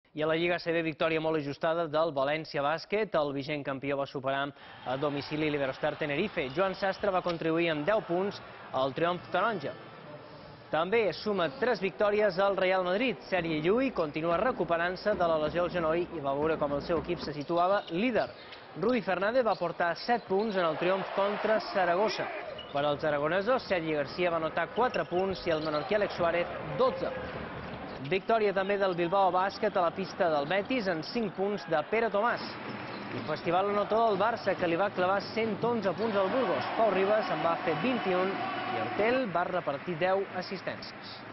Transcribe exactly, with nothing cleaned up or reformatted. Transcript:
I a la Lliga A C B, victòria molt ajustada del València Bàsquet. El vigent campió va superar a domicili l'Iberostar Tenerife. Joan Sastre va contribuir amb deu punts al triomf taronja. També suma tres victòries al Real Madrid. Sergi Llull continua recuperant-se de la lesió al genoll i va veure com el seu equip se situava líder. Rudi Fernández va portar set punts en el triomf contra Saragossa. Per als aragonesos, Sergi Garcia va anotar quatre punts i el menorquí Àlex Suárez dotze. Victòria també del Bilbao Bàsquet a la pista del Betis en cinc punts de Pere Tomàs. I festival anotador del Barça, que li va clavar cent onze punts al Burgos. Pau Ribas en va fer vint-i-un i Hortel va repartir deu assistències.